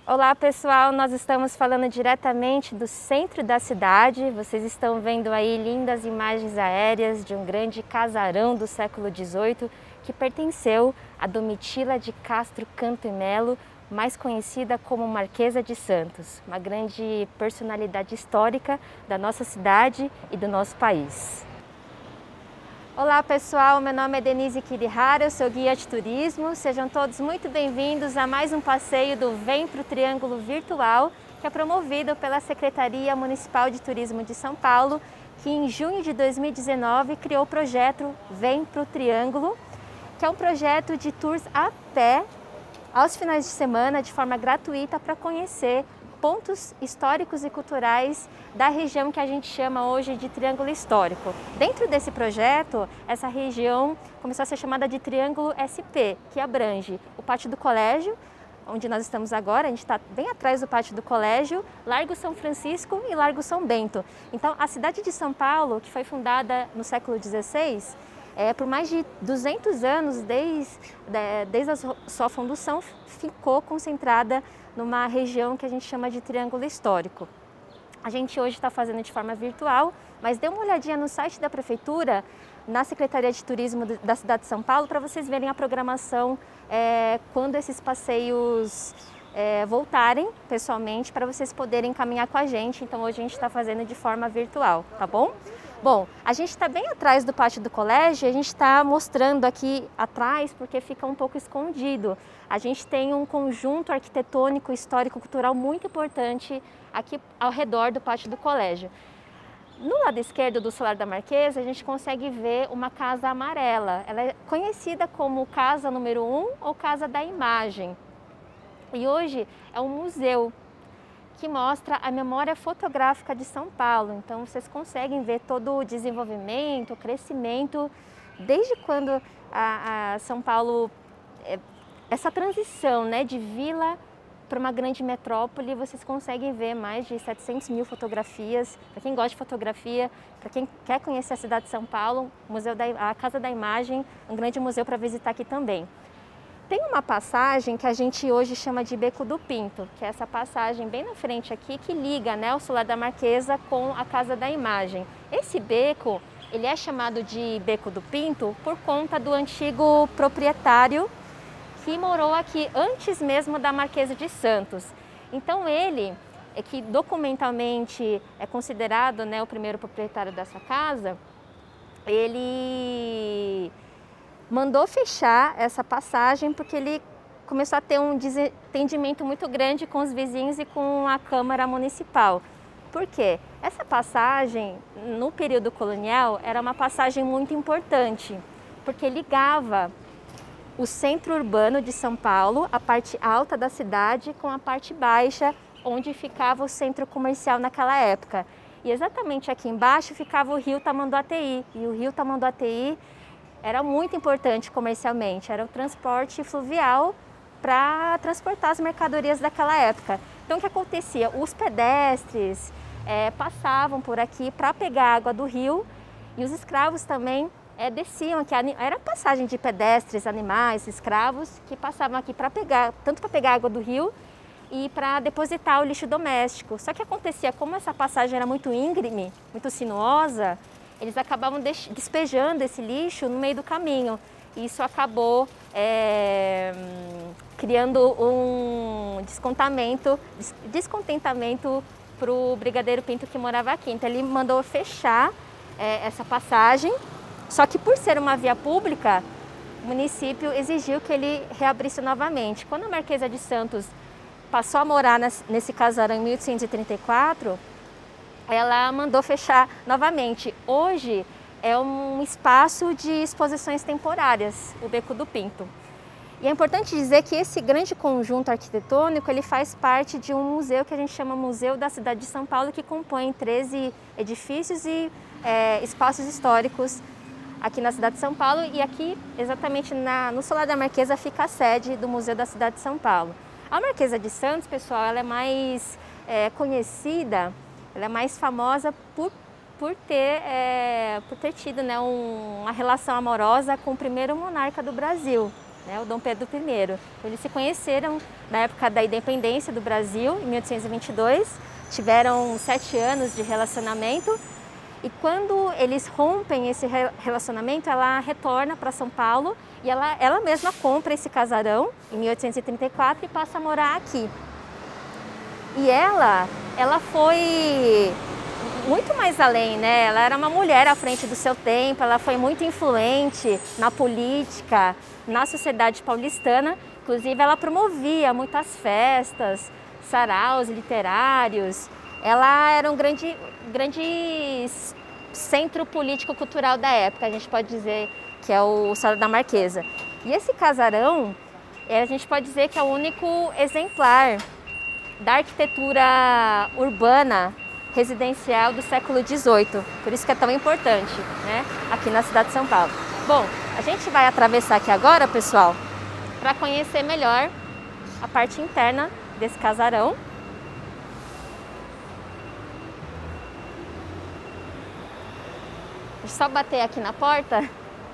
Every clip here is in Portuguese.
Olá pessoal, nós estamos falando diretamente do centro da cidade. Vocês estão vendo aí lindas imagens aéreas de um grande casarão do século XVIII que pertenceu a Domitila de Castro Canto e Melo, mais conhecida como Marquesa de Santos, uma grande personalidade histórica da nossa cidade e do nosso país. Olá pessoal, meu nome é Denise Kirihara, eu sou guia de turismo. Sejam todos muito bem-vindos a mais um passeio do Vem pro Triângulo Virtual, que é promovido pela Secretaria Municipal de Turismo de São Paulo, que em junho de 2019 criou o projeto Vem pro Triângulo, que é um projeto de tours a pé, aos finais de semana, de forma gratuita, para conhecer pontos históricos e culturais da região que a gente chama hoje de Triângulo Histórico. Dentro desse projeto, essa região começou a ser chamada de Triângulo SP, que abrange o Pátio do Colégio, onde nós estamos agora, a gente está bem atrás do Pátio do Colégio, Largo São Francisco e Largo São Bento. Então, a cidade de São Paulo, que foi fundada no século XVI, por mais de 200 anos, desde a sua fundação, ficou concentrada numa região que a gente chama de Triângulo Histórico. A gente hoje está fazendo de forma virtual, mas dê uma olhadinha no site da Prefeitura, na Secretaria de Turismo da cidade de São Paulo, para vocês verem a programação quando esses passeios voltarem pessoalmente, para vocês poderem caminhar com a gente. Então hoje a gente está fazendo de forma virtual, tá bom? Bom, a gente está bem atrás do Pátio do Colégio, a gente está mostrando aqui atrás porque fica um pouco escondido. A gente tem um conjunto arquitetônico, histórico, cultural muito importante aqui ao redor do Pátio do Colégio. No lado esquerdo do Solar da Marquesa, a gente consegue ver uma casa amarela. Ela é conhecida como Casa Número 1 ou Casa da Imagem. E hoje é um museu que mostra a memória fotográfica de São Paulo. Então vocês conseguem ver todo o desenvolvimento, o crescimento, desde quando a São Paulo, essa transição, né, de vila para uma grande metrópole, vocês conseguem ver mais de 700 mil fotografias. Para quem gosta de fotografia, para quem quer conhecer a cidade de São Paulo, a Casa da Imagem, um grande museu para visitar aqui também. Tem uma passagem que a gente hoje chama de Beco do Pinto, que é essa passagem bem na frente aqui que liga, né, o Solar da Marquesa com a Casa da Imagem. Esse beco, ele é chamado de Beco do Pinto por conta do antigo proprietário que morou aqui antes mesmo da Marquesa de Santos. Então ele é que documentalmente é considerado, né, o primeiro proprietário dessa casa. Ele mandou fechar essa passagem porque ele começou a ter um desentendimento muito grande com os vizinhos e com a Câmara Municipal. Por quê? Essa passagem, no período colonial, era uma passagem muito importante, porque ligava o centro urbano de São Paulo, a parte alta da cidade, com a parte baixa, onde ficava o centro comercial naquela época. E exatamente aqui embaixo ficava o rio Tamanduateí, e o rio Tamanduateí era muito importante comercialmente, era o transporte fluvial para transportar as mercadorias daquela época. Então o que acontecia? Os pedestres passavam por aqui para pegar água do rio e os escravos também desciam aqui. Era passagem de pedestres, animais, escravos que passavam aqui para pegar, tanto para pegar água do rio e para depositar o lixo doméstico. Só que acontecia, como essa passagem era muito íngreme, muito sinuosa, eles acabavam despejando esse lixo no meio do caminho. E isso acabou criando um descontentamento para o Brigadeiro Pinto que morava aqui. Então ele mandou fechar essa passagem, só que por ser uma via pública, o município exigiu que ele reabrisse novamente. Quando a Marquesa de Santos passou a morar nesse casarão em 1834, ela mandou fechar novamente. Hoje é um espaço de exposições temporárias, o Beco do Pinto. E é importante dizer que esse grande conjunto arquitetônico, ele faz parte de um museu que a gente chama Museu da Cidade de São Paulo, que compõe 13 edifícios e espaços históricos aqui na cidade de São Paulo. E aqui, exatamente no Solar da Marquesa, fica a sede do Museu da Cidade de São Paulo. A Marquesa de Santos, pessoal, ela é mais conhecida, ela é mais famosa por ter tido, né, uma relação amorosa com o primeiro monarca do Brasil. né, o Dom Pedro I. Então, eles se conheceram na época da independência do Brasil, em 1822, tiveram 7 anos de relacionamento e quando eles rompem esse relacionamento, ela retorna para São Paulo e ela mesma compra esse casarão em 1834 e passa a morar aqui. E ela foi muito mais além, né? Ela era uma mulher à frente do seu tempo, ela foi muito influente na política, na sociedade paulistana. Inclusive, ela promovia muitas festas, saraus literários. Ela era um grande centro político-cultural da época, a gente pode dizer que é o Solar da Marquesa. E esse casarão, a gente pode dizer que é o único exemplar da arquitetura urbana residencial do século XVIII, por isso que é tão importante, né, aqui na cidade de São Paulo. Bom, a gente vai atravessar aqui agora, pessoal, para conhecer melhor a parte interna desse casarão. Deixa eu só bater aqui na porta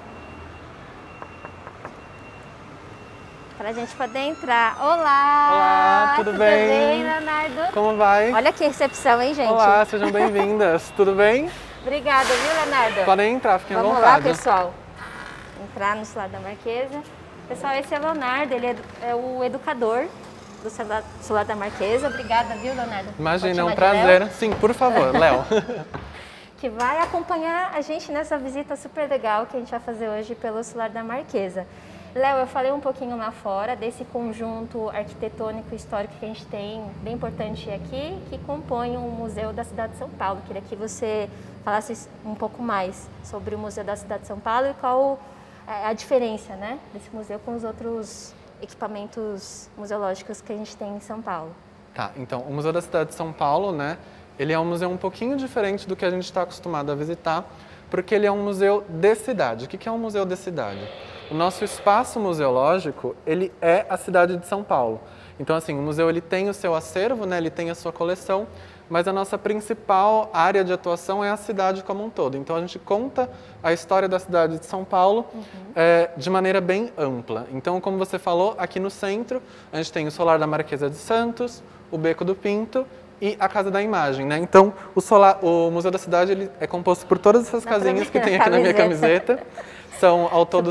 para a gente poder entrar. Olá! Olá, tudo bem? Tudo bem, Leonardo? Como vai? Olha que recepção, hein, gente? Olá, sejam bem-vindas. Tudo bem? Obrigada, viu, Leonardo? Podem entrar, fiquem à vontade. vontade. Vamos lá, pessoal. Entrar no Solar da Marquesa. Pessoal, esse é o Leonardo, ele é o educador do Solar da Marquesa. Obrigada, viu, Leonardo? Imagina, é um prazer. Sim, por favor, Léo. Que vai acompanhar a gente nessa visita super legal que a gente vai fazer hoje pelo Solar da Marquesa. Léo, eu falei um pouquinho lá fora desse conjunto arquitetônico e histórico que a gente tem, bem importante aqui, que compõe o Museu da Cidade de São Paulo. Queria que você falasse um pouco mais sobre o Museu da Cidade de São Paulo e qual é a diferença, né, desse museu com os outros equipamentos museológicos que a gente tem em São Paulo. Tá, então, o Museu da Cidade de São Paulo, né, ele é um museu um pouquinho diferente do que a gente está acostumado a visitar, porque ele é um museu de cidade. O que é um museu de cidade? O nosso espaço museológico, ele é a cidade de São Paulo. Então, assim, o museu ele tem o seu acervo, né, ele tem a sua coleção, mas a nossa principal área de atuação é a cidade como um todo. Então, a gente conta a história da cidade de São Paulo de maneira bem ampla. Então, como você falou, aqui no centro, a gente tem o Solar da Marquesa de Santos, o Beco do Pinto e a Casa da Imagem, né? Então, o Museu da Cidade ele é composto por todas essas casinhas que tem aqui na minha camiseta. São, ao todo,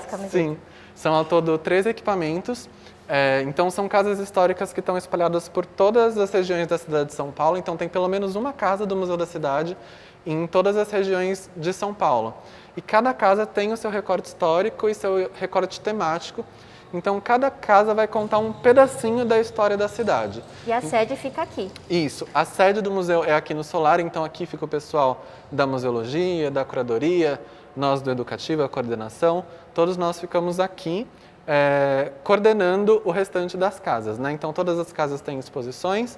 são ao todo 3 equipamentos. Então, são casas históricas que estão espalhadas por todas as regiões da cidade de São Paulo. Então, tem pelo menos uma casa do Museu da Cidade em todas as regiões de São Paulo. E cada casa tem o seu recorte histórico e seu recorte temático. Então, cada casa vai contar um pedacinho da história da cidade. E a sede fica aqui. Isso. A sede do museu é aqui no Solar, então aqui fica o pessoal da museologia, da curadoria, nós do educativo, a coordenação. Todos nós ficamos aqui coordenando o restante das casas, né? Então, todas as casas têm exposições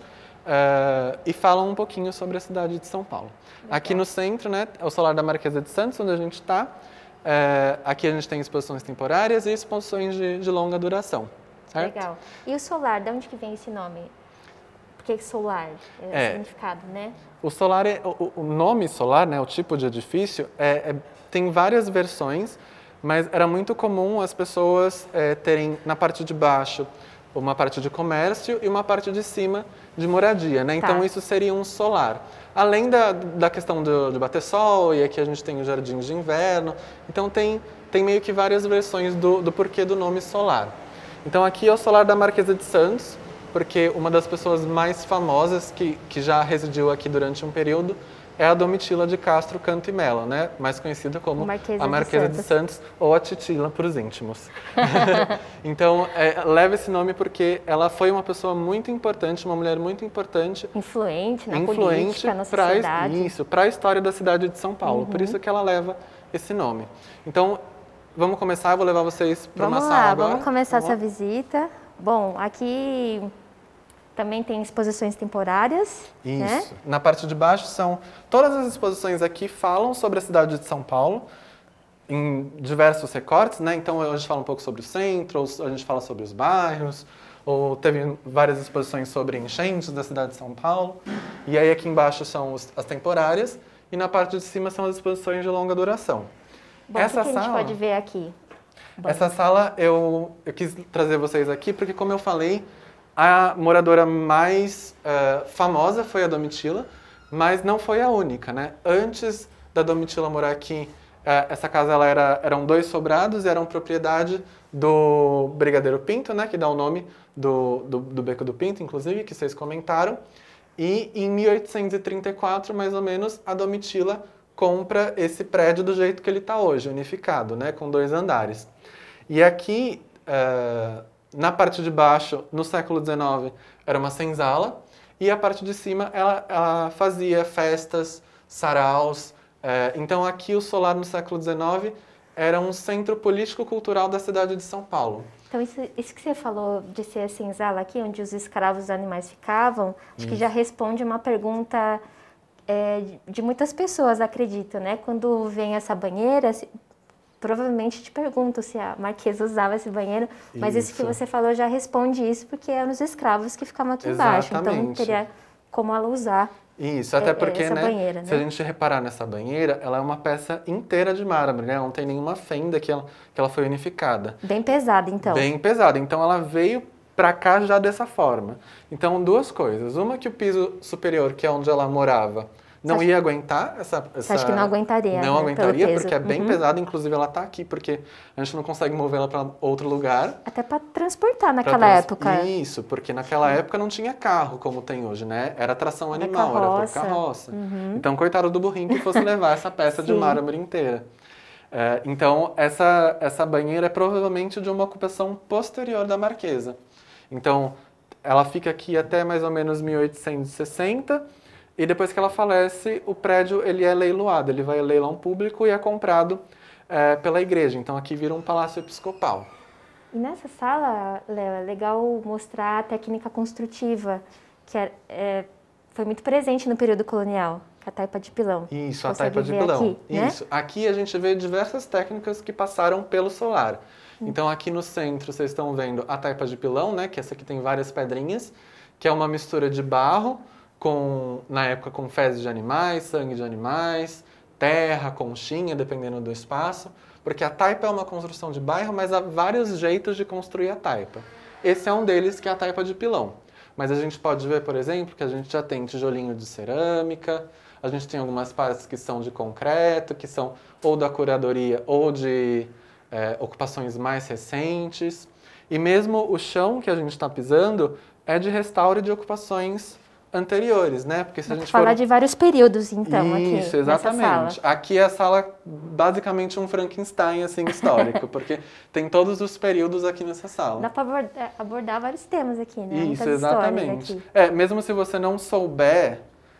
e falam um pouquinho sobre a cidade de São Paulo. Legal. Aqui no centro, né, é o Solar da Marquesa de Santos, onde a gente está. Aqui a gente tem exposições temporárias e exposições de longa duração, certo? Legal. E o solar, de onde que vem esse nome? Porque solar é o significado, né? O solar, o nome solar, né, o tipo de edifício, tem várias versões, mas era muito comum as pessoas terem na parte de baixo uma parte de comércio e uma parte de cima de moradia, né? Então isso seria um solar. Além da questão de bater sol, e aqui a gente tem o jardim de inverno, então tem meio que várias versões do porquê do nome solar. Então aqui é o Solar da Marquesa de Santos, porque uma das pessoas mais famosas que já residiu aqui durante um período é a Domitila de Castro Canto e Melo, né? Mais conhecida como a Marquesa de Santos ou a Titila para os íntimos. Então, leva esse nome porque ela foi uma pessoa muito importante, uma mulher muito importante. Influente na política, na sociedade. Isso, para a história da cidade de São Paulo. Por isso que ela leva esse nome. Então, vamos começar, eu vou levar vocês para uma sala agora. Vamos começar essa visita. Bom, aqui também tem exposições temporárias. Isso. Né? Na parte de baixo são... Todas as exposições aqui falam sobre a cidade de São Paulo, em diversos recortes, né? Então, a gente fala um pouco sobre o centro, a gente fala sobre os bairros, ou teve várias exposições sobre enchentes da cidade de São Paulo. E aí, aqui embaixo são as temporárias, e na parte de cima são as exposições de longa duração. Bom, o que a gente pode ver aqui? Essa sala eu quis trazer vocês aqui porque, como eu falei, a moradora mais famosa foi a Domitila, mas não foi a única, né? Antes da Domitila morar aqui, essa casa eram 2 sobrados e eram propriedade do Brigadeiro Pinto, né? Que dá o nome do Beco do Pinto, inclusive, que vocês comentaram. E em 1834, mais ou menos, a Domitila compra esse prédio do jeito que ele está hoje, unificado, né? Com 2 andares. E aqui, na parte de baixo, no século XIX, era uma senzala, e a parte de cima ela fazia festas, saraus. Então aqui o Solar no século XIX era um centro político-cultural da cidade de São Paulo. Então isso que você falou de ser a senzala aqui, onde os escravos dos animais ficavam, acho que já responde uma pergunta de muitas pessoas, acredito, né? Quando vem essa banheira, provavelmente te pergunto se a Marquesa usava esse banheiro, mas isso que você falou já responde isso, porque eram os escravos que ficavam aqui embaixo, então teria como ela usar até porque, essa banheira, né? Se a gente reparar nessa banheira, ela é uma peça inteira de mármore, né? Ela não tem nenhuma fenda que ela foi unificada. Bem pesada, então. Bem pesada, então ela veio para cá já dessa forma. Então, 2 coisas. Uma, que o piso superior, que é onde ela morava, não ia aguentar essa... Você acha que não aguentaria? Não aguentaria, porque é bem Uhum. pesada. Inclusive, ela está aqui, porque a gente não consegue movê-la para outro lugar. Até para transportar naquela época. Isso, porque naquela época não tinha carro como tem hoje, né? Era tração animal, era por carroça. Uhum. Então, coitado do burrinho que fosse levar essa peça de mármore inteira. Então, essa banheira é provavelmente de uma ocupação posterior da Marquesa. Então, ela fica aqui até mais ou menos 1860, e depois que ela falece, o prédio ele é leiloado, ele vai a leilão público e é comprado pela igreja. Então, aqui vira um palácio episcopal. E nessa sala, Léo, é legal mostrar a técnica construtiva, que foi muito presente no período colonial, a taipa de pilão. Isso, a taipa de pilão. Aqui, né? Isso. Aqui a gente vê diversas técnicas que passaram pelo solar. Então aqui no centro vocês estão vendo a taipa de pilão, né? Que essa aqui tem várias pedrinhas, que é uma mistura de barro, na época com fezes de animais, sangue de animais, terra, conchinha, dependendo do espaço. Porque a taipa é uma construção de bairro, mas há vários jeitos de construir a taipa. Esse é um deles, que é a taipa de pilão. Mas a gente pode ver, por exemplo, que a gente já tem tijolinho de cerâmica, a gente tem algumas partes que são de concreto, que são ou da curadoria ou de ocupações mais recentes. E mesmo o chão que a gente está pisando é de restauro e de ocupações anteriores, né? Porque se a gente falar de vários períodos, então, Isso, aqui exatamente. nessa sala. Aqui é a sala, basicamente, um Frankenstein, assim, histórico, porque tem todos os períodos aqui nessa sala. Dá para abordar vários temas aqui, né? Isso, muitas exatamente. histórias aqui. Mesmo se você não souber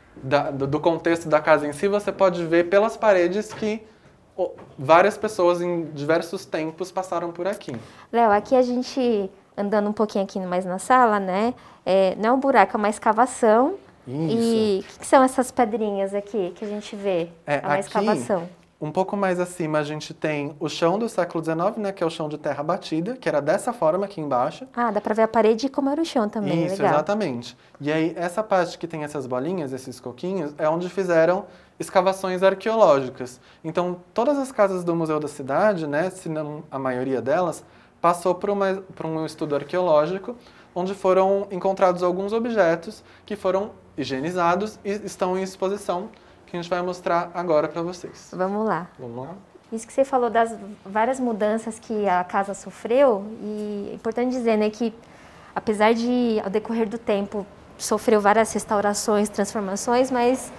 do contexto da casa em si, você pode ver pelas paredes que várias pessoas em diversos tempos passaram por aqui. Léo, aqui a gente, andando um pouquinho aqui mais na sala, né? Não é um buraco, é uma escavação. Isso. E o que são essas pedrinhas aqui que a gente vê? É uma escavação. Um pouco mais acima a gente tem o chão do século XIX, né, que é o chão de terra batida, que era dessa forma aqui embaixo. Ah, dá pra ver a parede e como era o chão também, Isso, legal. Exatamente. E aí, essa parte que tem essas bolinhas, esses coquinhos, é onde fizeram escavações arqueológicas. Então, todas as casas do Museu da Cidade, né, se não a maioria delas, passou por um estudo arqueológico, onde foram encontrados alguns objetos que foram higienizados e estão em exposição, que a gente vai mostrar agora para vocês. Vamos lá. Vamos lá? Isso que você falou das várias mudanças que a casa sofreu, e é importante dizer, né, que apesar de, ao decorrer do tempo, sofreu várias restaurações, transformações, mas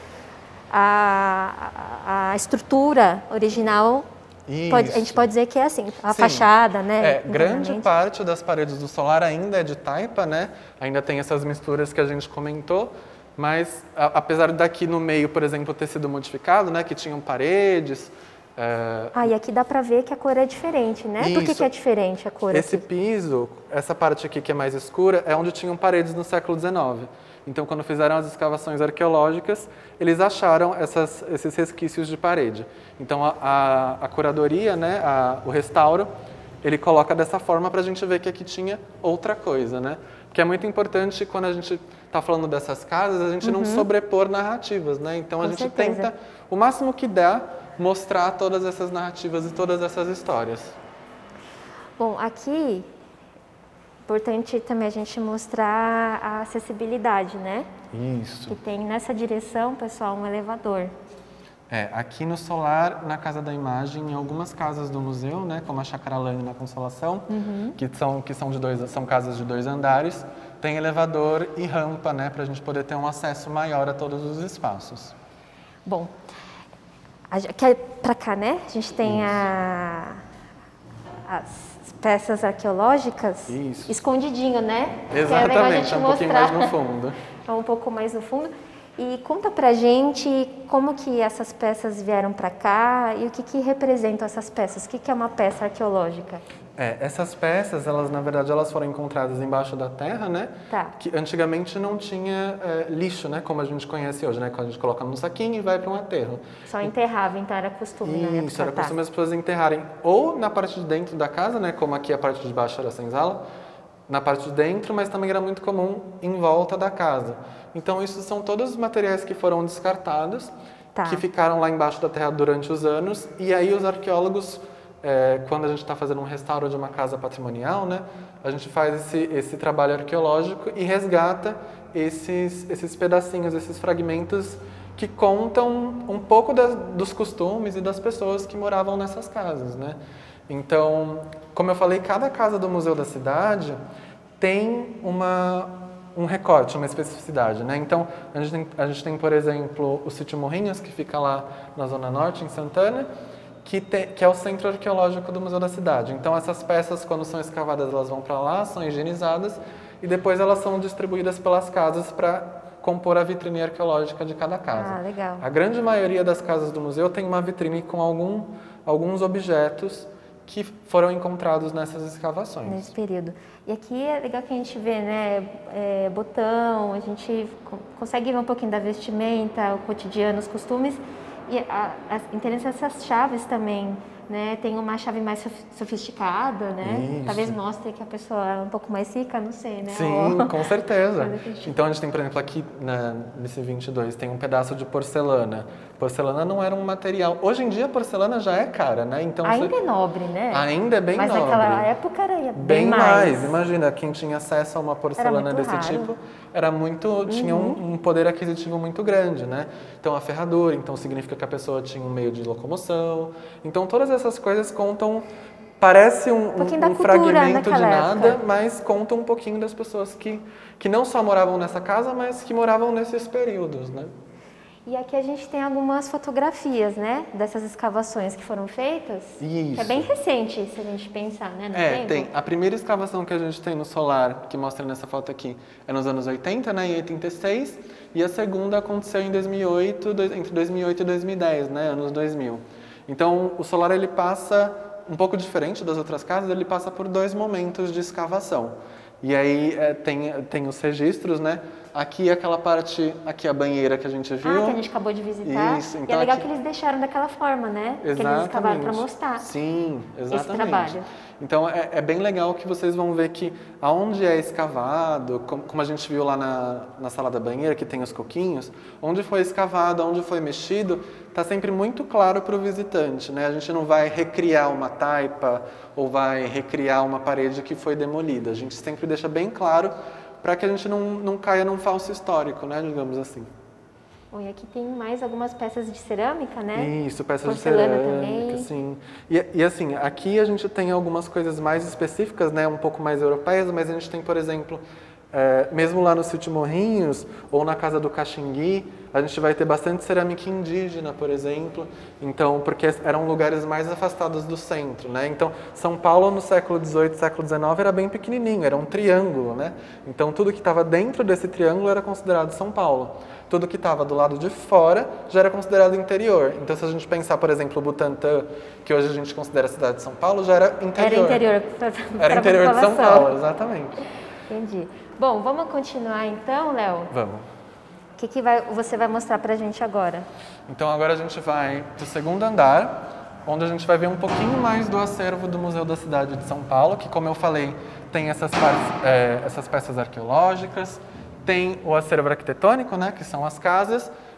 a estrutura original, a gente pode dizer que é assim, a fachada, né? Grande parte das paredes do solar ainda é de taipa, né? Ainda tem essas misturas que a gente comentou, mas apesar daqui no meio, por exemplo, ter sido modificado, né? Que tinham paredes... e aqui dá pra ver que a cor é diferente, né? Isso. Por que é diferente a cor Esse aqui? piso, essa parte aqui que é mais escura, é onde tinham paredes no século XIX. Então, quando fizeram as escavações arqueológicas, eles acharam esses resquícios de parede. Então, a curadoria, né, o restauro, ele coloca dessa forma para a gente ver que aqui tinha outra coisa, né? Que é muito importante quando a gente está falando dessas casas, a gente não sobrepor narrativas, né? Então, a gente tenta, o máximo que dá, mostrar todas essas narrativas e todas essas histórias. Bom, aqui, importante também a gente mostrar a acessibilidade, né? Isso. Que tem nessa direção, pessoal, um elevador. Aqui no solar, na Casa da Imagem, em algumas casas do museu, né, como a Chácara Lane na Consolação, são casas de 2 andares, tem elevador e rampa, né, para a gente poder ter um acesso maior a todos os espaços. Bom, aqui para cá, né, a gente tem as peças arqueológicas. Isso. Escondidinho, né? Exatamente, um pouquinho mais no fundo. É um pouco mais no fundo. E conta pra gente como que essas peças vieram para cá e o que representam essas peças. O que é uma peça arqueológica? Essas peças, elas na verdade elas foram encontradas embaixo da terra, né? Tá. Que antigamente não tinha lixo, né? Como a gente conhece hoje, né? Quando a gente coloca num saquinho e vai para um aterro. Só enterrava, então era costume, né? Isso, era costume as pessoas enterrarem ou na parte de dentro da casa, né? Como aqui a parte de baixo era senzala, na parte de dentro, mas também era muito comum em volta da casa. Então, isso são todos os materiais que foram descartados, que ficaram lá embaixo da terra durante os anos, e aí os arqueólogos, quando a gente está fazendo um restauro de uma casa patrimonial, né, a gente faz esse trabalho arqueológico e resgata esses pedacinhos, esses fragmentos que contam um pouco dos costumes e das pessoas que moravam nessas casas, né? Então, como eu falei, cada casa do Museu da Cidade tem um recorte, uma especificidade, né? Então, a gente tem, por exemplo, o Sítio Morrinhos, que fica lá na Zona Norte, em Santana, que é o centro arqueológico do Museu da Cidade. Então, essas peças, quando são escavadas, elas vão para lá, são higienizadas, e depois elas são distribuídas pelas casas para compor a vitrine arqueológica de cada casa. Ah, legal. A grande maioria das casas do museu tem uma vitrine com alguns objetos que foram encontrados nessas escavações. Nesse período. E aqui é legal que a gente vê, né, botão, a gente consegue ver um pouquinho da vestimenta, o cotidiano, os costumes. E interessante essas chaves também, né? Tem uma chave mais sofisticada, né? Isso. Talvez mostre que a pessoa é um pouco mais rica, não sei, né? Sim, com certeza. Então a gente tem, por exemplo, aqui nesse 22, tem um pedaço de porcelana. Porcelana não era um material... Hoje em dia a porcelana já é cara, né? Então, ainda é nobre, né? Ainda é bem nobre. Mas naquela época era bem mais. Imagina, quem tinha acesso a uma porcelana desse raro. tipo tinha um poder aquisitivo muito grande, né? Então a ferradura, então significa que a pessoa tinha um meio de locomoção. Então todas essas coisas contam, parece um fragmento de nada, época. Mas contam um pouquinho das pessoas que não só moravam nessa casa, mas que moravam nesses períodos, né? E aqui a gente tem algumas fotografias, né, dessas escavações que foram feitas. Isso. Que é bem recente, se a gente pensar, né, no tempo. Tem. A primeira escavação que a gente tem no solar, que mostra nessa foto aqui, é nos anos 80, né, em 86. E a segunda aconteceu em 2008, entre 2008 e 2010, né, anos 2000. Então, o solar, ele passa, um pouco diferente das outras casas, ele passa por 2 momentos de escavação. E aí tem os registros, né? Aqui aquela parte, aqui a banheira que a gente viu. Que a gente acabou de visitar. Isso, então e é legal que eles deixaram daquela forma, né? Exatamente. Que eles escavaram para mostrar. Sim, exatamente. Esse trabalho. Então é bem legal que vocês vão ver que aonde é escavado, como a gente viu lá na sala da banheira, que tem os coquinhos, onde foi escavado, onde foi mexido, está sempre muito claro para o visitante, né? A gente não vai recriar uma taipa ou vai recriar uma parede que foi demolida. A gente sempre deixa bem claro para que a gente não caia num falso histórico, né, digamos assim. Bom, e aqui tem mais algumas peças de cerâmica, né? Isso, peças porcelana de cerâmica, também. Sim. E assim, aqui a gente tem algumas coisas mais específicas, né, um pouco mais europeias, mas a gente tem, por exemplo, mesmo lá no Sítio Morrinhos ou na Casa do Caxingui, a gente vai ter bastante cerâmica indígena, por exemplo, então, porque eram lugares mais afastados do centro, né? Então, São Paulo no século XVIII, século XIX era bem pequenininho, era um triângulo, né? Então, tudo que estava dentro desse triângulo era considerado São Paulo. Tudo que estava do lado de fora já era considerado interior. Então, se a gente pensar, por exemplo, o Butantã, que hoje a gente considera a cidade de São Paulo, já era interior. Era interior. Era interior de São Paulo, exatamente. Entendi. Bom, vamos continuar então, Léo? Vamos. O que você vai mostrar pra gente agora? Então agora a gente vai pro segundo andar, onde a gente vai ver um pouquinho mais do acervo do Museu da Cidade de São Paulo, que, como eu falei, tem essas peças arqueológicas, tem o acervo arquitetônico, né, que são as casas,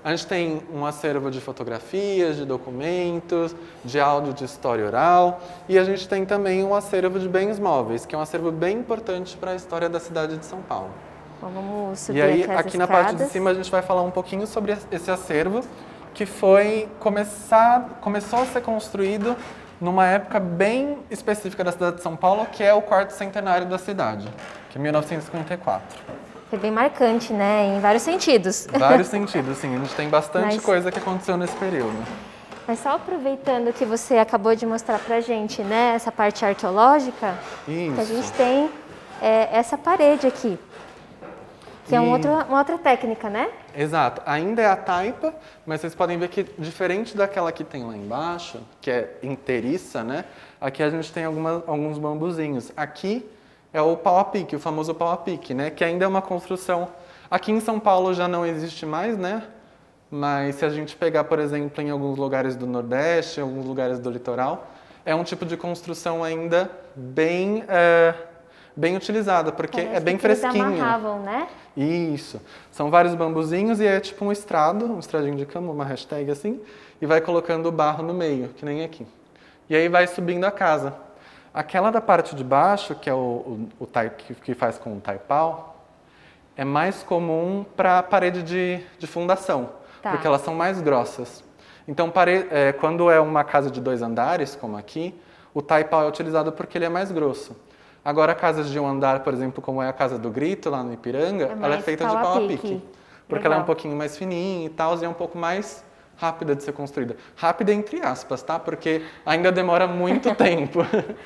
A gente tem um acervo de fotografias, de documentos, de áudio de história oral, e a gente tem também um acervo de bens móveis, que é um acervo bem importante para a história da cidade de São Paulo. Bom, vamos subir e aí, aqui as aqui na escadas. parte de cima, a gente vai falar um pouquinho sobre esse acervo, que começou a ser construído numa época bem específica da cidade de São Paulo, que é o quarto centenário da cidade, que é 1954. Foi bem marcante, né? Em vários sentidos. Vários sentidos, sim. A gente tem bastante coisa que aconteceu nesse período. Mas só aproveitando que você acabou de mostrar pra gente, né? Essa parte arqueológica, Isso. que a gente tem essa parede aqui, que é uma outra técnica, né? Exato. Ainda é a taipa, mas vocês podem ver que, diferente daquela que tem lá embaixo, que é inteiriça, né? Aqui a gente tem alguns bambuzinhos. Aqui é o pau a pique, o famoso pau a pique, né? Que ainda é uma construção... Aqui em São Paulo já não existe mais, né? Mas se a gente pegar, por exemplo, em alguns lugares do Nordeste, em alguns lugares do litoral, é um tipo de construção ainda bem utilizada, porque é bem fresquinha. Eles amarravam, né? Isso. São vários bambuzinhos e é tipo um estradinho de cama, uma hashtag assim, e vai colocando o barro no meio, que nem aqui. E aí vai subindo a casa. Aquela da parte de baixo, que é que faz com o taipau, é mais comum para parede de fundação, porque elas são mais grossas. Então, quando é uma casa de 2 andares, como aqui, o taipau é utilizado porque ele é mais grosso. Agora, casas de 1 andar, por exemplo, como é a Casa do Grito, lá no Ipiranga, ela é feita de pau a pique. Porque ela é um pouquinho mais fininha e tal, e é um pouco mais rápida de ser construída. Rápida entre aspas, tá? Porque ainda demora muito tempo.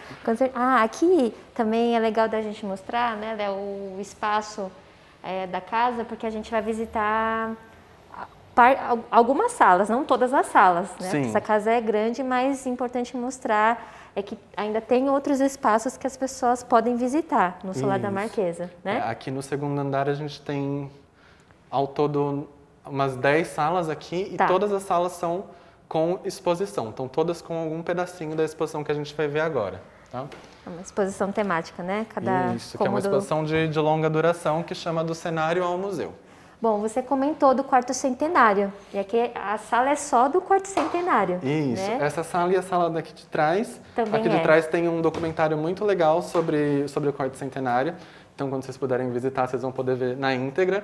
Aqui também é legal da gente mostrar, né? O espaço da casa, porque a gente vai visitar algumas salas, não todas as salas, né? Sim. Essa casa é grande, mas é importante mostrar que ainda tem outros espaços que as pessoas podem visitar no Solar da Marquesa, né? Aqui no 2º andar a gente tem ao todo umas 10 salas aqui, e todas as salas são com exposição. Estão todas com algum pedacinho da exposição que a gente vai ver agora. Tá? É uma exposição temática, né? Isso, que é uma exposição de longa duração que chama Do Cenário ao Museu. Bom, você comentou do quarto centenário, e aqui a sala é só do quarto centenário. Isso, né? Essa sala e a sala daqui de trás. Também aqui de trás tem um documentário muito legal sobre o quarto centenário. Então, quando vocês puderem visitar, vocês vão poder ver na íntegra.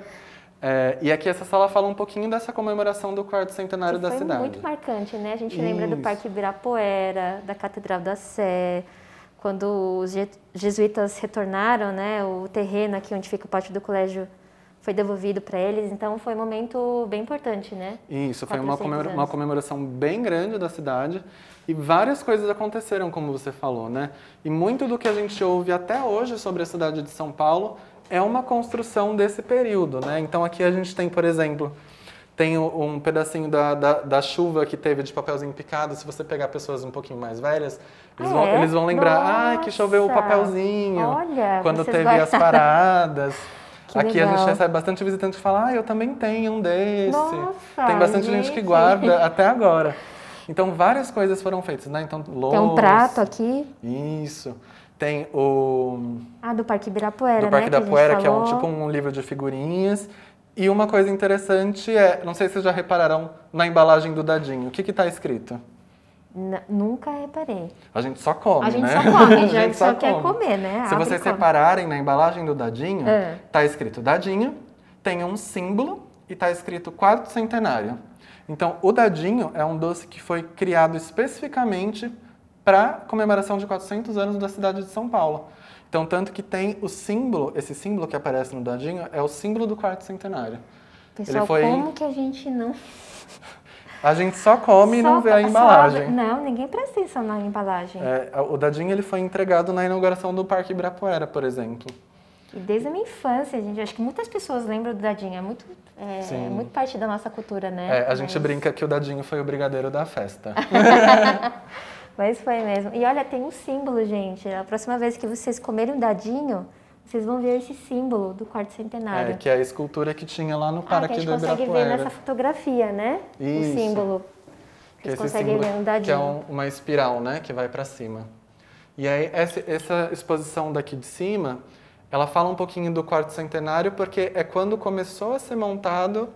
E aqui essa sala fala um pouquinho dessa comemoração do quarto centenário da cidade. Foi muito marcante, né? A gente lembra do Parque Ibirapuera, da Catedral da Sé, quando os jesuítas retornaram, né? O terreno aqui onde fica o pátio do colégio foi devolvido para eles, então foi um momento bem importante, né? Isso, foi uma comemoração bem grande da cidade e várias coisas aconteceram, como você falou, né? E muito do que a gente ouve até hoje sobre a cidade de São Paulo é uma construção desse período, né? Então aqui a gente tem, por exemplo, tem um pedacinho da chuva que teve de papelzinho picado. Se você pegar pessoas um pouquinho mais velhas, eles vão lembrar, que choveu o papelzinho, quando teve as paradas. Aqui a gente recebe bastante visitante que fala, eu também tenho um desse. Nossa, tem bastante gente que guarda até agora. Então várias coisas foram feitas, né? Então, tem um prato aqui. Isso. Tem o... do Parque Ibirapuera, do Parque Ibirapuera, que é tipo um livro de figurinhas. E uma coisa interessante não sei se vocês já repararam na embalagem do dadinho. O que está escrito? Nunca reparei. A gente só come, né? A gente só come, a gente só quer comer, né? Se vocês repararem na embalagem do dadinho, está escrito dadinho, tem um símbolo e está escrito quarto centenário. Então, o dadinho é um doce que foi criado especificamente para comemoração de 400 anos da cidade de São Paulo. Então, tanto que tem o símbolo, esse símbolo que aparece no dadinho, é o símbolo do quarto centenário. Pessoal, como que a gente não... A gente só come e não vê a embalagem. Não, ninguém presta atenção na embalagem. O dadinho ele foi entregado na inauguração do Parque Ibirapuera, por exemplo. E desde a minha infância, gente, acho que muitas pessoas lembram do dadinho. É muito parte da nossa cultura, né? A gente brinca que o dadinho foi o brigadeiro da festa. Mas foi mesmo. E olha, tem um símbolo, gente. A próxima vez que vocês comerem um dadinho, vocês vão ver esse símbolo do quarto centenário. Que é a escultura que tinha lá no Parque do Ibirapuera. Que a gente consegue ver nessa fotografia, né? Isso. O símbolo. Vocês conseguem ver no dadinho. Que é uma espiral, né? Que vai para cima. E aí, essa exposição daqui de cima, ela fala um pouquinho do quarto centenário, porque é quando começou a ser montado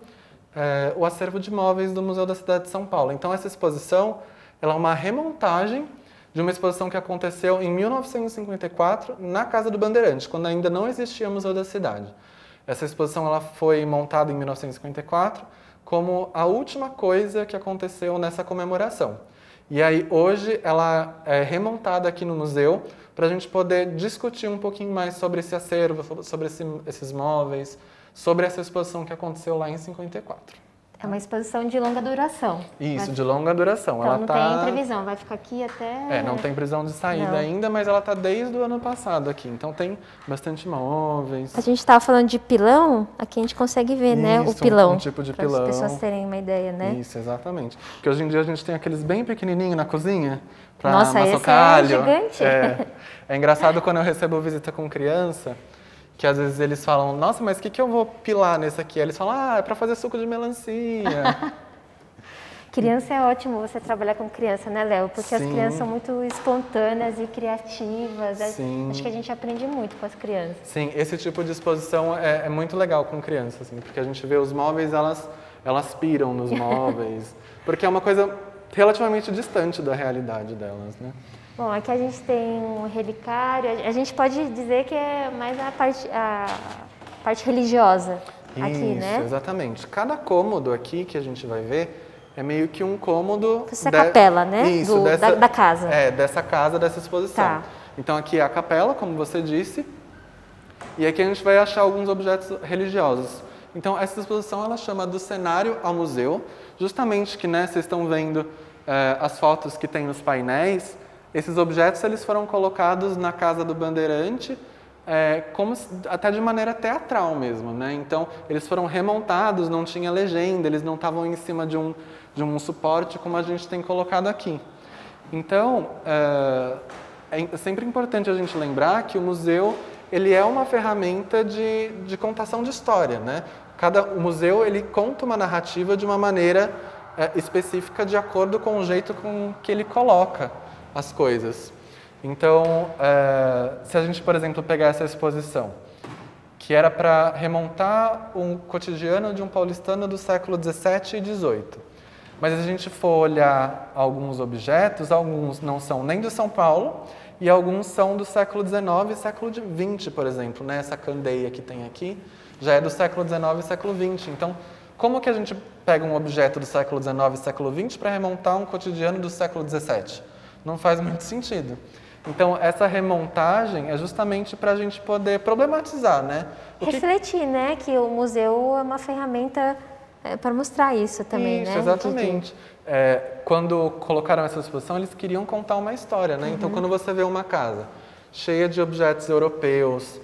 o acervo de móveis do Museu da Cidade de São Paulo. Então essa exposição ela é uma remontagem de uma exposição que aconteceu em 1954 na Casa do Bandeirante, quando ainda não existia Museu da Cidade. Essa exposição ela foi montada em 1954 como a última coisa que aconteceu nessa comemoração. E aí hoje ela é remontada aqui no museu para a gente poder discutir um pouquinho mais sobre esse acervo, sobre esses móveis, sobre essa exposição que aconteceu lá em 54. É uma exposição de longa duração. Isso, de longa duração. Então ela não tem previsão, vai ficar aqui até... não tem previsão de saída ainda, mas ela está desde o ano passado aqui. Então tem bastante móveis. A gente estava falando de pilão, aqui a gente consegue ver, né, o pilão. Um tipo de pilão. Para as pessoas terem uma ideia, né? Isso, exatamente. Porque hoje em dia a gente tem aqueles bem pequenininhos na cozinha, para Nossa, maçocalho. esse é gigante. É engraçado quando eu recebo visita com criança, que às vezes eles falam, nossa, mas o que eu vou pilar nesse aqui? Aí eles falam, é para fazer suco de melancia. Criança é ótimo você trabalhar com criança, né, Léo? Porque as crianças são muito espontâneas e criativas. Sim. Acho que a gente aprende muito com as crianças. Sim, esse tipo de exposição é muito legal com crianças, assim, porque a gente vê os móveis, elas piram nos móveis, porque é uma coisa relativamente distante da realidade delas, né? Bom, aqui a gente tem um relicário, a gente pode dizer que é mais a parte religiosa aqui, né? Isso, exatamente. Cada cômodo aqui que a gente vai ver é meio que um cômodo... Essa capela, né? Isso, da casa. Dessa casa, dessa exposição. Tá. Então aqui é a capela, como você disse, e aqui a gente vai achar alguns objetos religiosos. Então essa exposição ela chama do cenário ao museu, justamente que, né, vocês estão vendo as fotos que tem nos painéis. Esses objetos eles foram colocados na Casa do Bandeirante, até de maneira teatral mesmo, né? Então eles foram remontados, não tinha legenda, eles não estavam em cima de um suporte como a gente tem colocado aqui. Então é sempre importante a gente lembrar que o museu ele é uma ferramenta de contação de história, né? O museu ele conta uma narrativa de uma maneira específica de acordo com o jeito com que ele coloca as coisas. Então, se a gente, por exemplo, pegar essa exposição, que era para remontar um cotidiano de um paulistano do século XVII e XVIII, mas se a gente for olhar alguns objetos, alguns não são nem de São Paulo e alguns são do século XIX e século XX, por exemplo, né? Essa candeia que tem aqui já é do século XIX e século XX. Então, como que a gente pega um objeto do século XIX e século XX para remontar um cotidiano do século XVII? Não faz muito sentido. Então, essa remontagem é justamente para a gente poder problematizar, né? Refletir, né? Que o museu é uma ferramenta para mostrar isso também, isso, né? Exatamente. Quando colocaram essa exposição, eles queriam contar uma história, né? Então, quando você vê uma casa cheia de objetos europeus,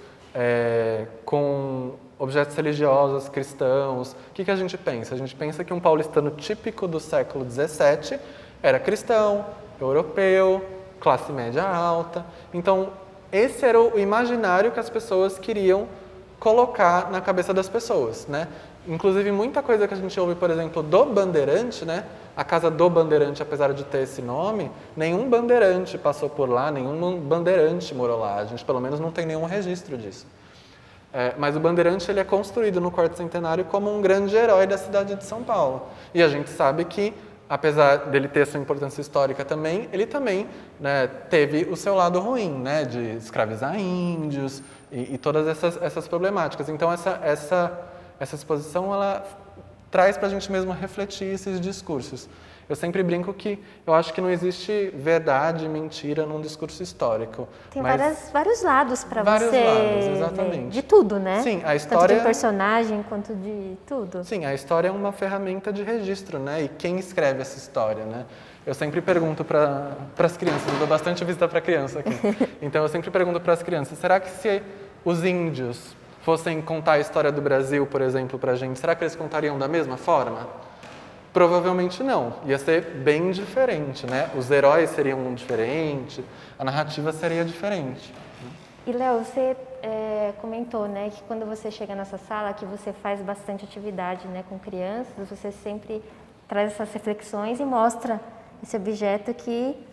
com objetos religiosos, cristãos, o que a gente pensa? A gente pensa que um paulistano típico do século XVII era cristão, europeu, classe média alta. Então, esse era o imaginário que as pessoas queriam colocar na cabeça das pessoas, né? Inclusive, muita coisa que a gente ouve, por exemplo, do Bandeirante, né? A Casa do Bandeirante, apesar de ter esse nome, nenhum bandeirante passou por lá, nenhum bandeirante morou lá. A gente, pelo menos, não tem nenhum registro disso. Mas o Bandeirante ele é construído no quarto centenário como um grande herói da cidade de São Paulo. E a gente sabe que, apesar dele ter sua importância histórica também, ele também, né, teve o seu lado ruim, né, de escravizar índios e todas essas problemáticas. Então, essa exposição ela traz para a gente mesmo refletir esses discursos. Eu sempre brinco que eu acho que não existe verdade e mentira num discurso histórico. Tem vários lados para você. Vários lados, exatamente. De tudo, né? Sim, a história... Tanto de personagem quanto de tudo. Sim, a história é uma ferramenta de registro, né? E quem escreve essa história, né? Eu sempre pergunto para as crianças, eu dou bastante visita para criança aqui. Então eu sempre pergunto para as crianças, será que se os índios fossem contar a história do Brasil, por exemplo, para a gente, será que eles contariam da mesma forma? Provavelmente não. Ia ser bem diferente, né? Os heróis seriam diferentes, a narrativa seria diferente. E, Léo, você comentou, né, que quando você chega nessa sala, que você faz bastante atividade, né, com crianças, você sempre traz essas reflexões e mostra esse objeto que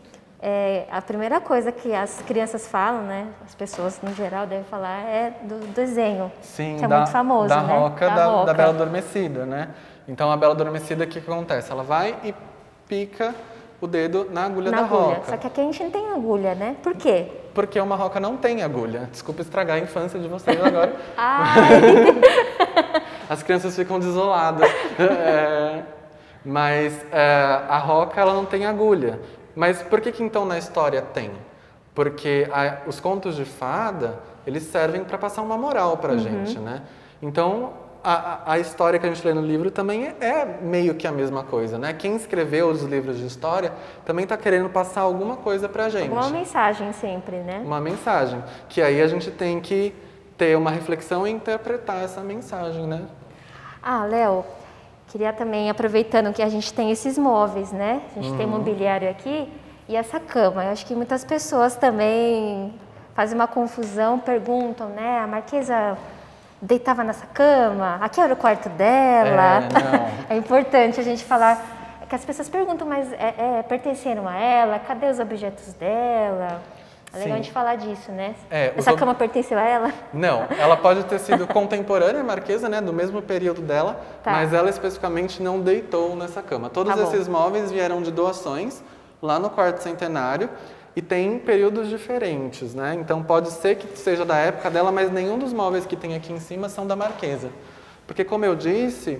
a primeira coisa que as crianças falam, né? As pessoas no geral devem falar é do desenho. Sim, que é muito famoso, da né? Roca, da Bela Adormecida, né? Então a Bela Adormecida, o que acontece? Ela vai e pica o dedo na agulha da Roca. Só que aqui a gente não tem agulha, né? Por quê? Porque uma roca não tem agulha. Desculpa estragar a infância de vocês agora. As crianças ficam desoladas. Mas a roca, ela não tem agulha. Mas por que então na história tem? Porque os contos de fada, eles servem para passar uma moral para a gente, né? Então, a história que a gente lê no livro também é meio que a mesma coisa, né? Quem escreveu os livros de história também está querendo passar alguma coisa para a gente. Uma mensagem sempre, né? Uma mensagem. Que aí a gente tem que ter uma reflexão e interpretar essa mensagem, né? Léo, queria também, aproveitando que a gente tem esses móveis, né? A gente tem mobiliário aqui e essa cama. Eu acho que muitas pessoas também fazem uma confusão, perguntam, né? A Marquesa deitava nessa cama? Aqui era o quarto dela? É importante a gente falar, que as pessoas perguntam, mas pertenceram a ela? Cadê os objetos dela? É legal a gente falar disso, né? Essa cama pertenceu a ela? Não, ela pode ter sido contemporânea à Marquesa, né? Do mesmo período dela, mas ela especificamente não deitou nessa cama. Todos esses móveis vieram de doações lá no quarto centenário e tem períodos diferentes, né? Então pode ser que seja da época dela, mas nenhum dos móveis que tem aqui em cima são da Marquesa. Porque, como eu disse,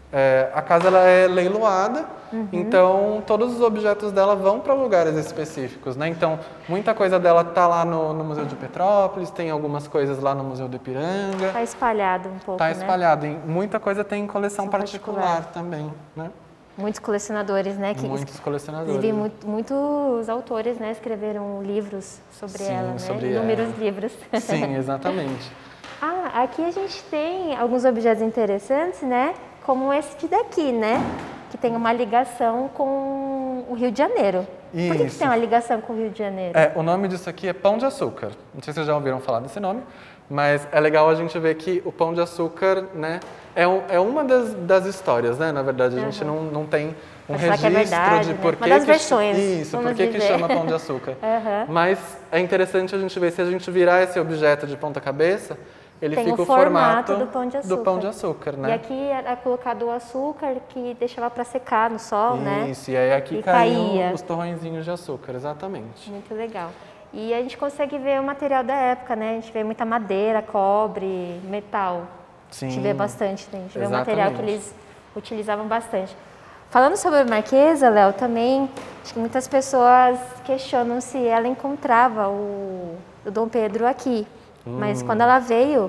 a casa ela é leiloada, então todos os objetos dela vão para lugares específicos, né? Então, muita coisa dela está lá no Museu de Petrópolis, tem algumas coisas lá no Museu do Ipiranga. Está espalhado um pouco, né? Está espalhado. Muita coisa tem em coleção particular também, né? Muitos colecionadores, né? Muitos colecionadores. Inclusive, muitos autores, né, escreveram livros sobre ela, né? Sobre inúmeros livros. Sim, exatamente. Aqui a gente tem alguns objetos interessantes, né? Como esse daqui, né? Que tem uma ligação com o Rio de Janeiro. Por que tem uma ligação com o Rio de Janeiro? O nome disso aqui é Pão de Açúcar. Não sei se vocês já ouviram falar desse nome, mas é legal a gente ver que o Pão de Açúcar, né, é uma das histórias, né? Na verdade, a gente não tem um registro de por que... Uma das versões. Isso, por que chama Pão de Açúcar. Mas é interessante a gente ver, se a gente virar esse objeto de ponta cabeça, ele tem fica o formato do Pão de Açúcar. Né? E aqui era colocado o açúcar que deixava para secar no sol, né? Isso, e aí aqui caíam os torrõezinhos de açúcar, exatamente. Muito legal. E a gente consegue ver o material da época, né? A gente vê muita madeira, cobre, metal. Sim, a gente vê bastante, né? A gente vê o material que eles utilizavam bastante. Falando sobre a Marquesa, Léo, também acho que muitas pessoas questionam se ela encontrava o Dom Pedro aqui. Mas quando ela veio,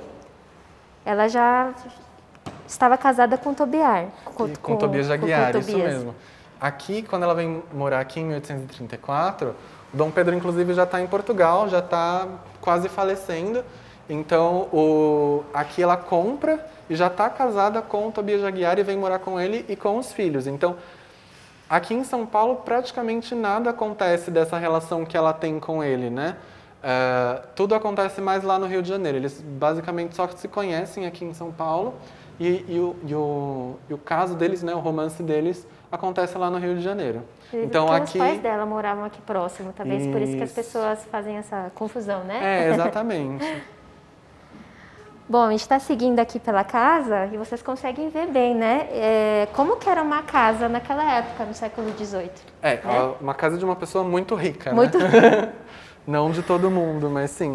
ela já estava casada com Tobias. Com Tobias de Aguiar, isso mesmo. Aqui, quando ela vem morar aqui em 1834, o Dom Pedro, inclusive, já está em Portugal, já está quase falecendo. Então, aqui ela compra e já está casada com o Tobias de Aguiar e vem morar com ele e com os filhos. Então, aqui em São Paulo, praticamente nada acontece dessa relação que ela tem com ele, né? Tudo acontece mais lá no Rio de Janeiro. Eles basicamente só se conhecem aqui em São Paulo e o caso deles, né, o romance deles, acontece lá no Rio de Janeiro. Então aqui os pais dela moravam aqui próximo, talvez por isso que as pessoas fazem essa confusão, né? Exatamente. Bom, a gente está seguindo aqui pela casa e vocês conseguem ver bem, né? Como que era uma casa naquela época, no século XVIII. Né? Uma casa de uma pessoa muito rica, muito... né? Não de todo mundo, mas sim.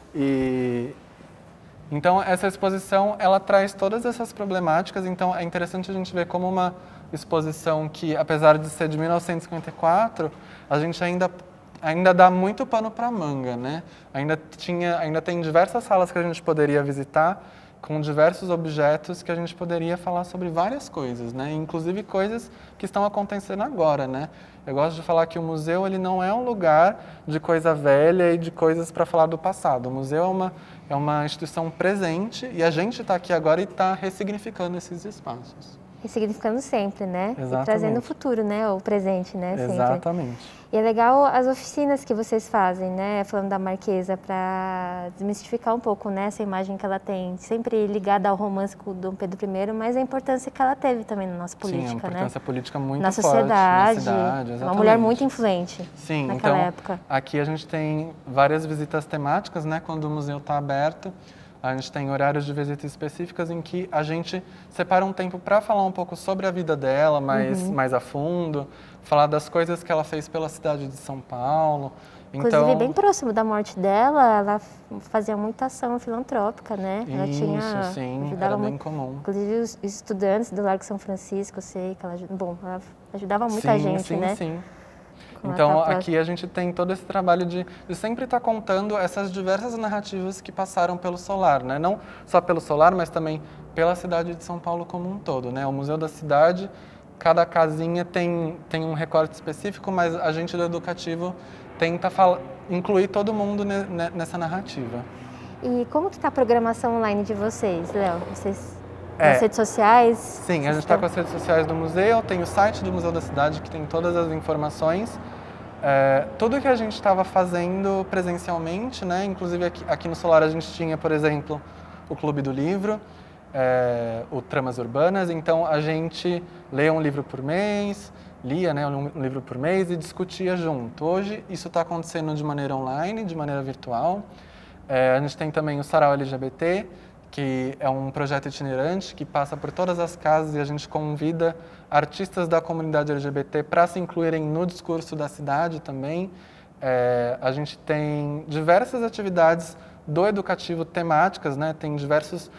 Então, essa exposição, ela traz todas essas problemáticas, então é interessante a gente ver como uma exposição que, apesar de ser de 1954, a gente ainda dá muito pano para manga, né? Ainda tem diversas salas que a gente poderia visitar, com diversos objetos que a gente poderia falar sobre várias coisas, né? Inclusive coisas que estão acontecendo agora, né? Eu gosto de falar que o museu ele não é um lugar de coisa velha e de coisas para falar do passado. O museu é uma instituição presente e a gente está aqui agora e está ressignificando esses espaços. Ressignificando sempre, né? Exatamente. E trazendo o futuro, né? O presente, né? Sempre. Exatamente. E é legal as oficinas que vocês fazem, né? Falando da Marquesa, para desmistificar um pouco, né? Essa imagem que ela tem, sempre ligada ao romance com o Dom Pedro I, mas a importância que ela teve também na nossa política, Sim, a importância política muito na forte sociedade, na cidade. Exatamente. Uma mulher muito influente. Sim, naquela então, época. Aqui a gente tem várias visitas temáticas, né? Quando o museu está aberto. A gente tem horários de visita específicas em que a gente separa um tempo para falar um pouco sobre a vida dela, mais a fundo, falar das coisas que ela fez pela cidade de São Paulo. Inclusive, Então, bem próximo da morte dela, ela fazia muita ação filantrópica, né? Ela isso, sim, ajudava era bem muito, comum. inclusive os estudantes do Largo São Francisco, eu sei que ela ajudava muita gente, né? Sim. Como Então, ela tá aqui a gente tem todo esse trabalho de sempre estar contando essas diversas narrativas que passaram pelo Solar, né? Não só pelo Solar, mas também pela cidade de São Paulo como um todo, né? O Museu da Cidade, cada casinha tem um recorte específico, mas a gente do Educativo tenta incluir todo mundo nessa narrativa. E como que está a programação online de vocês, Léo? Vocês nas redes sociais? Sim, a gente está com as redes sociais do museu, tem o site do Museu da Cidade que tem todas as informações. Tudo que a gente estava fazendo presencialmente, né? Inclusive aqui no Solar a gente tinha, por exemplo, o Clube do Livro, o Tramas Urbanas, então a gente lia um livro por mês, um livro por mês e discutia junto. Hoje isso está acontecendo de maneira online, de maneira virtual. A gente tem também o Sarau LGBT, que é um projeto itinerante que passa por todas as casas e a gente convida artistas da comunidade LGBT para se incluírem no discurso da cidade também. A gente tem diversas atividades do Educativo temáticas, né? Tem diversos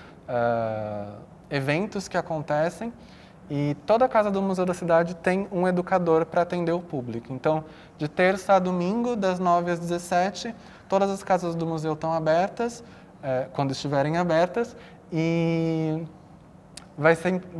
eventos que acontecem e toda a casa do Museu da Cidade tem um educador para atender o público. Então, de terça a domingo, das 9 às 17, todas as casas do museu estão abertas, quando estiverem abertas, e vai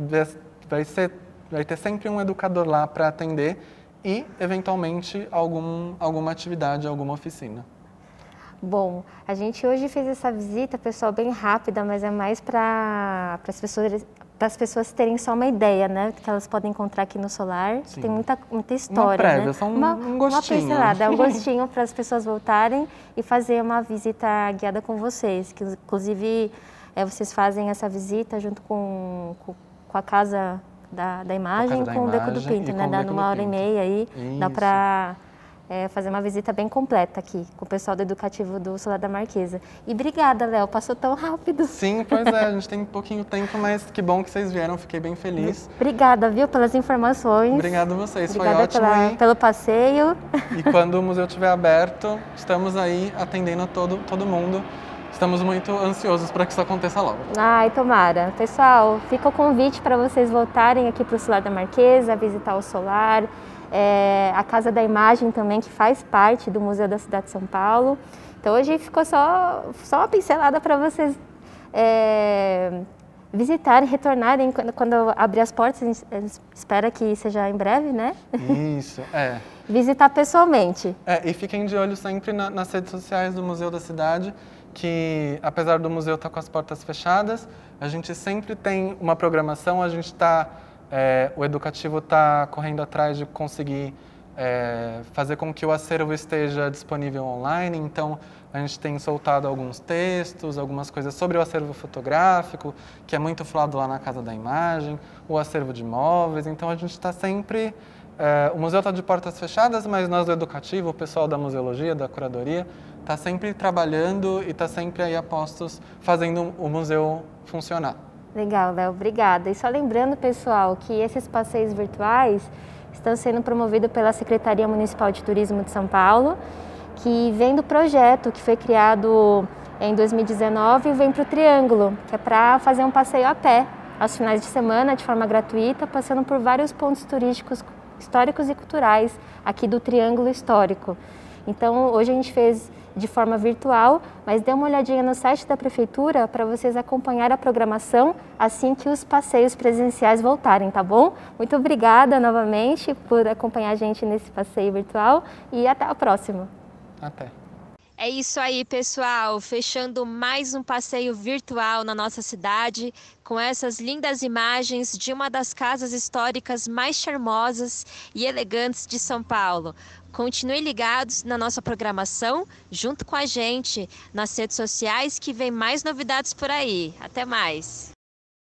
ter sempre um educador lá para atender e, eventualmente, alguma atividade, alguma oficina. Bom, a gente hoje fez essa visita, pessoal, bem rápida, mas é mais para as pessoas terem só uma ideia, né? Que elas podem encontrar aqui no Solar. Sim. Tem muita história, uma prévia, né? Só um gostinho. Uma pincelada, um gostinho para as pessoas voltarem e fazer uma visita guiada com vocês. Que, inclusive, vocês fazem essa visita junto com a Casa da Imagem, com o Beco do Pinto, né? Dá numa hora e meia aí, dá para fazer uma visita bem completa aqui com o pessoal do Educativo do Solar da Marquesa. E obrigada, Léo, passou tão rápido. Sim, pois é, a gente tem pouquinho tempo, mas que bom que vocês vieram, fiquei bem feliz. Obrigada, viu, pelas informações. Obrigado a vocês, obrigada foi ótimo. Pelo passeio. E quando o museu estiver aberto, estamos aí atendendo todo mundo. Estamos muito ansiosos para que isso aconteça logo. Ai, tomara. Pessoal, fica o convite para vocês voltarem aqui para o Solar da Marquesa, visitar o Solar, a Casa da Imagem também, que faz parte do Museu da Cidade de São Paulo. Então hoje ficou só uma pincelada para vocês visitarem, retornarem quando abrir as portas. A gente espera que seja em breve, né? Isso, Visitar pessoalmente. E fiquem de olho sempre nas redes sociais do Museu da Cidade, que apesar do museu estar com as portas fechadas, a gente sempre tem uma programação, o Educativo está correndo atrás de conseguir fazer com que o acervo esteja disponível online, então a gente tem soltado alguns textos, algumas coisas sobre o acervo fotográfico, que é muito falado lá na Casa da Imagem, o acervo de móveis, então a gente está sempre... o museu está de portas fechadas, mas nós do Educativo, o pessoal da museologia, da curadoria, está sempre trabalhando e está sempre aí a postos fazendo o museu funcionar. Legal, Léo, obrigada. E só lembrando, pessoal, que esses passeios virtuais estão sendo promovidos pela Secretaria Municipal de Turismo de São Paulo, que vem do projeto que foi criado em 2019 e vem para o Triângulo, que é para fazer um passeio a pé, aos finais de semana, de forma gratuita, passando por vários pontos turísticos históricos e culturais aqui do Triângulo Histórico. Então, hoje a gente fez de forma virtual, mas dê uma olhadinha no site da Prefeitura para vocês acompanhar a programação assim que os passeios presenciais voltarem, tá bom? Muito obrigada novamente por acompanhar a gente nesse passeio virtual e até a próxima. Até. É isso aí, pessoal. Fechando mais um passeio virtual na nossa cidade, com essas lindas imagens de uma das casas históricas mais charmosas e elegantes de São Paulo. Continuem ligados na nossa programação, junto com a gente nas redes sociais, que vem mais novidades por aí. Até mais!